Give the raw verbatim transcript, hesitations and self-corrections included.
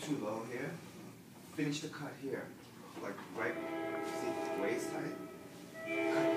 too low here. Finish the cut here. Like right, see, waist height. Cut